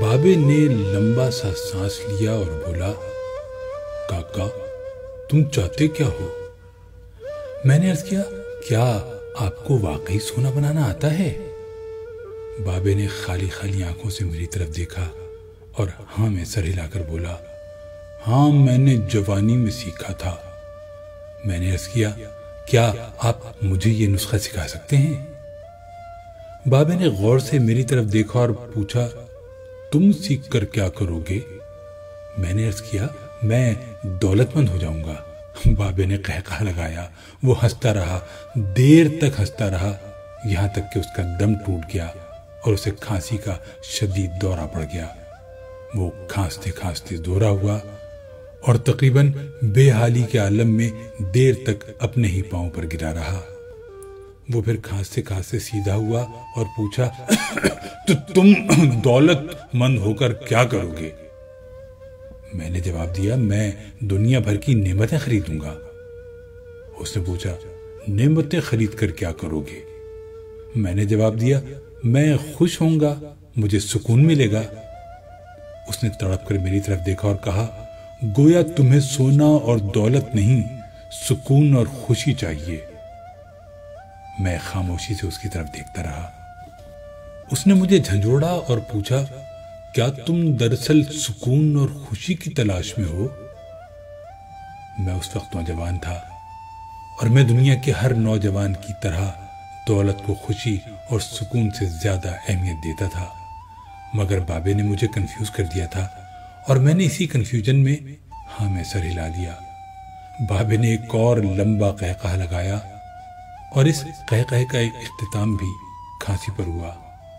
بابے نے لمبا سا سانس لیا اور بولا، کاکا تم چاہتے کیا ہو؟ میں نے عرض کیا، کیا آپ کو واقعی سونا بنانا آتا ہے؟ بابے نے خالی خالی آنکھوں سے میری طرف دیکھا اور ہاں میں سر ہلا کر بولا، ہاں میں نے جوانی میں سیکھا تھا۔ میں نے عرض کیا، کیا آپ مجھے یہ نسخہ سکھا سکتے ہیں؟ بابے نے غور سے میری طرف دیکھا اور پوچھا، تم سیکھ کر کیا کرو گے؟ میں نے عرض کیا، میں دولت مند ہو جاؤں گا۔ بابے نے قہقہ لگایا، وہ ہنستا رہا، دیر تک ہنستا رہا، یہاں تک کہ اس کا دم ٹوٹ گیا اور اسے کھانسی کا شدید دورہ پڑ گیا۔ وہ کھانستے کھانستے دورہ ہوا اور تقریباً بے حالی کے عالم میں دیر تک اپنے ہی پاؤں پر گرا رہا۔ وہ پھر کھانستے کھانستے سیدھا ہوا اور پوچھا، تو تم دولت مند ہو کر کیا کرو گے؟ میں نے جواب دیا، میں دنیا بھر کی نعمتیں خریدوں گا۔ اس نے پوچھا، نعمتیں خرید کر کیا کرو گے؟ میں نے جواب دیا، میں خوش ہوں گا، مجھے سکون ملے گا۔ اس نے تڑپ کر میری طرف دیکھا اور کہا، گویا تمہیں سونا اور دولت نہیں، سکون اور خوشی چاہیے۔ میں خاموشی سے اس کی طرف دیکھتا رہا۔ اس نے مجھے جھنجھوڑا اور پوچھا، کیا تم دراصل سکون اور خوشی کی تلاش میں ہو؟ میں اس وقت نوجوان تھا اور میں دنیا کے ہر نوجوان کی طرح دولت کو خوشی اور سکون سے زیادہ اہمیت دیتا تھا، مگر بابے نے مجھے کنفیوز کر دیا تھا اور میں نے اسی کنفیوژن میں ہاں میں سر ہلا دیا۔ بابے نے ایک اور لمبا قہقہ لگایا اور اس قہقہے کا ایک اختتام بھی کھانسی پر ہوا۔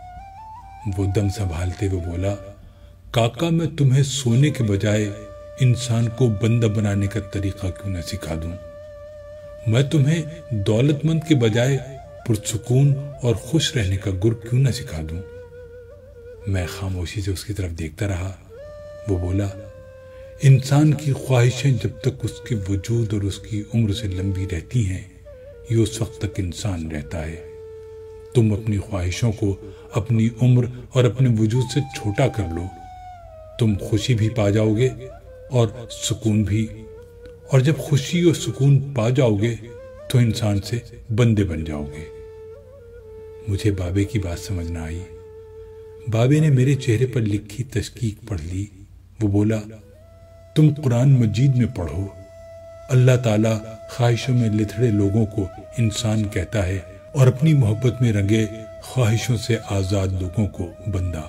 وہ دم سنبھالتے ہوئے بولا، کاکا میں تمہیں سونے کے بجائے انسان کو بندہ بنانے کا طریقہ کیوں نہ سکھا دوں؟ میں تمہیں دولت مند کے بجائے پرسکون اور خوش رہنے کا گر کیوں نہ سکھا دوں؟ میں خاموشی سے اس کی طرف دیکھتا رہا۔ وہ بولا، انسان کی خواہشیں جب تک اس کے وجود اور اس کی عمر سے لمبی رہتی ہیں، یہ اس وقت تک انسان رہتا ہے۔ تم اپنی خواہشوں کو اپنی عمر اور اپنے وجود سے چھوٹا کر لو، تم خوشی بھی پا جاؤ گے اور سکون بھی، اور جب خوشی اور سکون پا جاؤ گے تو انسان سے بندے بن جاؤ گے۔ مجھے بابے کی بات سمجھ نہ آئی۔ بابے نے میرے چہرے پر لکھی تشکیک پڑھ لی۔ وہ بولا، تم قرآن مجید میں پڑھو، اللہ تعالیٰ خواہشوں میں لتھڑے لوگوں کو انسان کہتا ہے اور اپنی محبت میں رنگے خواہشوں سے آزاد لوگوں کو بندہ۔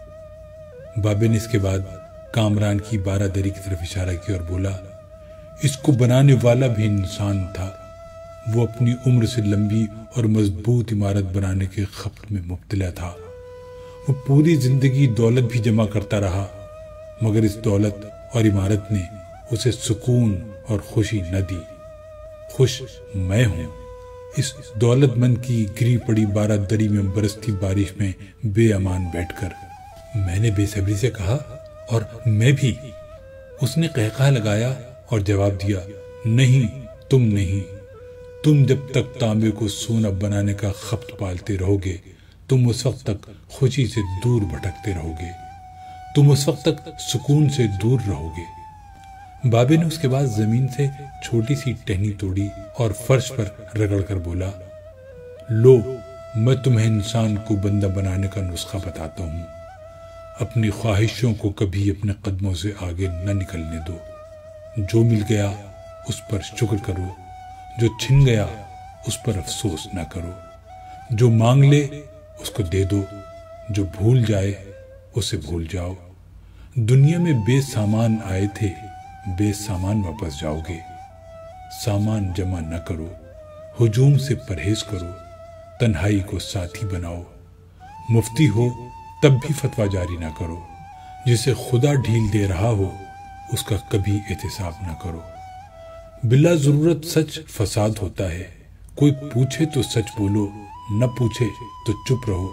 بابے نے اس کے بعد کامران کی بارہ دری کی طرف اشارہ کیا اور بولا، اس کو بنانے والا بھی انسان تھا، وہ اپنی عمر سے لمبی اور مضبوط عمارت بنانے کے خبر میں مبتلا تھا۔ وہ پوری زندگی دولت بھی جمع کرتا رہا، مگر اس دولت اور عمارت نے اسے سکون اور خوشی نہ دی۔ خوش میں ہوں اس دولت مند کی گری پڑی بارہ دری میں برستی بارش میں بے امان بیٹھ کر۔ میں نے بے صبری سے کہا، اور میں بھی۔ اس نے قہقہ لگایا اور جواب دیا، نہیں تم نہیں، تم جب تک تانبے کو سونا بنانے کا خبت پالتے رہو گے، تم اس وقت تک خوشی سے دور بھٹکتے رہو گے، تم اس وقت تک سکون سے دور رہو گے۔ بابے نے اس کے بعد زمین سے چھوٹی سی ٹہنی توڑی اور فرش پر رگڑ کر بولا، لو میں تمہیں انسان کو بندہ بنانے کا نسخہ بتاتا ہوں۔ اپنی خواہشوں کو کبھی اپنے قدموں سے آگے نہ نکلنے دو۔ جو مل گیا اس پر شکر کرو، جو چھن گیا اس پر افسوس نہ کرو۔ جو مانگ لے اس کو دے دو، جو بھول جائے اسے بھول جاؤ۔ دنیا میں بے سامان آئے تھے، بے سامان واپس جاؤ گے۔ سامان جمع نہ کرو، ہجوم سے پرہیز کرو، تنہائی کو ساتھی بناؤ۔ مفتی ہو تب بھی فتویٰ جاری نہ کرو، جسے خدا ڈھیل دے رہا ہو اس کا کبھی احتساب نہ کرو۔ بلا ضرورت سچ فساد ہوتا ہے، کوئی پوچھے تو سچ بولو، نہ پوچھے تو چپ رہو۔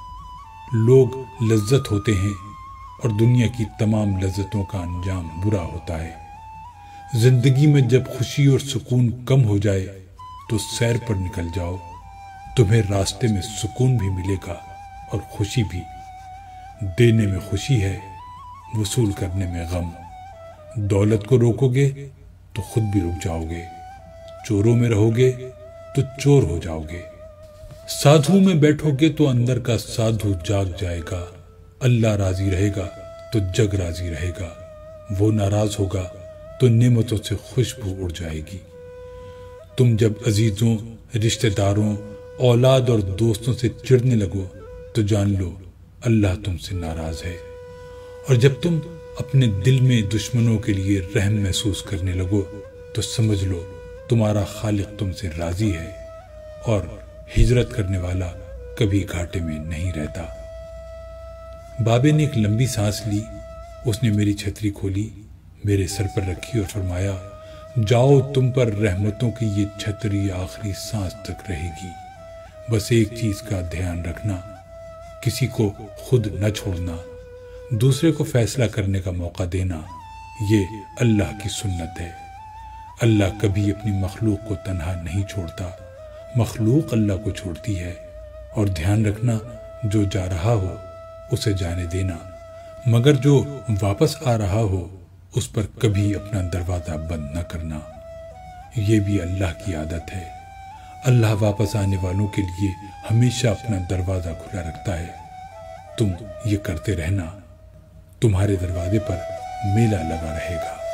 لوگ لذت ہوتے ہیں اور دنیا کی تمام لذتوں کا انجام برا ہوتا ہے۔ زندگی میں جب خوشی اور سکون کم ہو جائے تو سیر پر نکل جاؤ، تمہیں راستے میں سکون بھی ملے گا اور خوشی بھی۔ دینے میں خوشی ہے، وصول کرنے میں غم۔ دولت کو روکو گے تو خود بھی رک جاؤ گے، چوروں میں رہو گے تو چور ہو جاؤ گے۔ سادھو میں بیٹھو گے تو اندر کا سادھو جاگ جائے گا۔ اللہ راضی رہے گا تو جگ راضی رہے گا، وہ ناراض ہوگا تو نعمتوں سے خوشبو اڑ جائے گی۔ تم جب عزیزوں، رشتہ داروں، اولاد اور دوستوں سے چڑھنے لگو تو جان لو اللہ تم سے ناراض ہے، اور جب تم اپنے دل میں دشمنوں کے لیے رحم محسوس کرنے لگو تو سمجھ لو تمہارا خالق تم سے راضی ہے، اور ہجرت کرنے والا کبھی گھاٹے میں نہیں رہتا۔ بابے نے ایک لمبی سانس لی، اس نے میری چھتری کھولی، میرے سر پر رکھی اور فرمایا، جاؤ، تم پر رحمتوں کی یہ چھتری آخری سانس تک رہے گی۔ بس ایک چیز کا دھیان رکھنا، کسی کو خود نہ چھوڑنا، دوسرے کو فیصلہ کرنے کا موقع دینا، یہ اللہ کی سنت ہے۔ اللہ کبھی اپنی مخلوق کو تنہا نہیں چھوڑتا، مخلوق اللہ کو چھوڑتی ہے۔ اور دھیان رکھنا، جو جا رہا ہو اسے جانے دینا، مگر جو واپس آ رہا ہو اس پر کبھی اپنا دروازہ بند نہ کرنا، یہ بھی اللہ کی عادت ہے۔ اللہ واپس آنے والوں کے لیے ہمیشہ اپنا دروازہ کھلا رکھتا ہے۔ تم یہ کرتے رہنا، تمہارے دروازے پر میلہ لگا رہے گا۔